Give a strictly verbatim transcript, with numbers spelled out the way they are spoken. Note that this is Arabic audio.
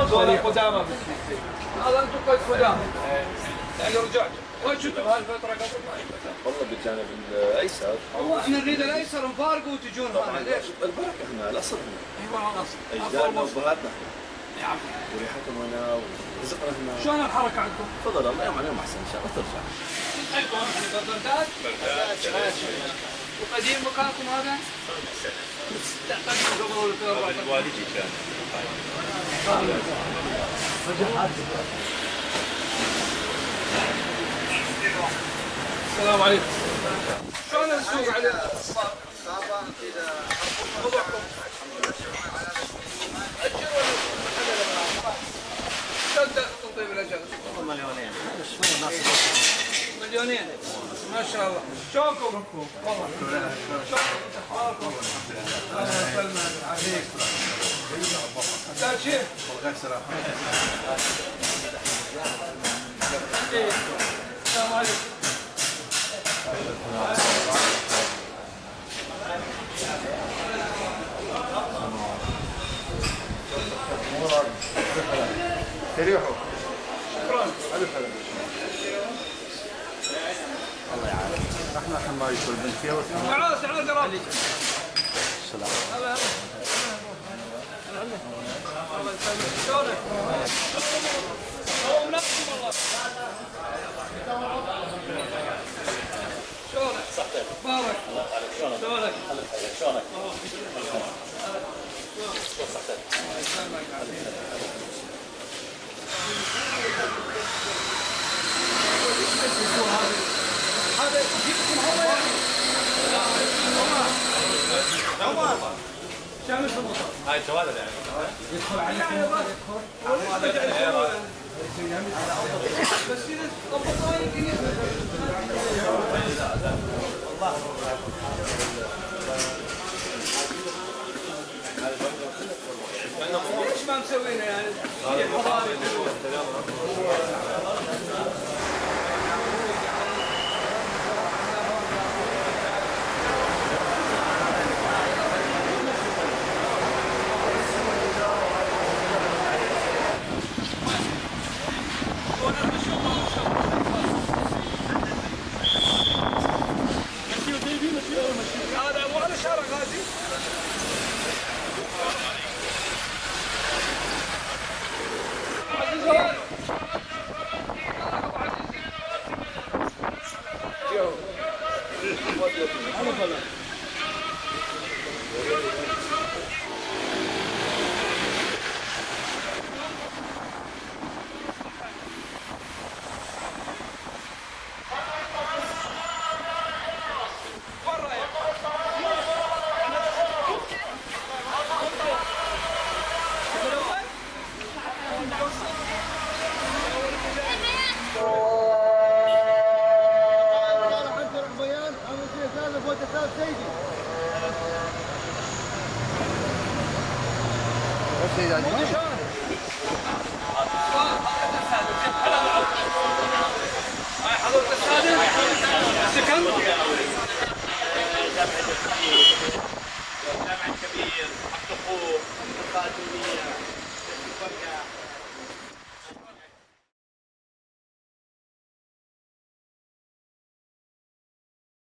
هذول قدامى بالسيسي. هذا انتم قد قدامى. يعني رجعتوا. وين كنتوا بهالفترة قبل؟ والله بالجانب الايسر. هو احنا نريد الايسر نفارقوا وتجون هنا ليش؟ البركة احنا الاصل هنا. ايوه الاصل. اجدادنا وابهاتنا هنا. نعم. وريحتهم هنا ورزقنا هنا. شلون الحركة عندكم؟ تفضل الله يوم على يوم احسن ان شاء الله ترجع. بغداد؟ بغداد. وقديم مكانكم هذا؟ لا قديم قبل ولا والدي كان. السلام عليكم. شلون السوق على وضعكم؟ اجر ولا كم تنطيب الاجر؟ مليونين. مليونين ما شاء الله. شلونكم؟ والله شلونكم؟ اخباركم؟ الله يسلمك ويعافيك. لا شيء؟ والله سلام. السلام عليكم. تريحوا. شكرا. ألف هلا. الله يعافيك. احنا حماية البنكية والسلام. تعال تعال قرب. السلام. هلا هلا. الله يسلمك. شلونك؟ هو مناسب والله. شلونك؟ صحتك. بارك. شلونك؟ شلونك؟ شلونك؟ شلون صحتك؟ الله يسلمك ويعافيك. هذا جبتكم هو يعني؟ عمر شامل في المطار. هاي جوالة يعني. يدخل عليك يدخل. بس إذا ضبطوها يمكن يدخل. ليش ما مسوينها يعني؟ هذا مو على شارع غازي؟ هاي حضرة السادس سكن جامع كبير، حق حقوق، خاتمية.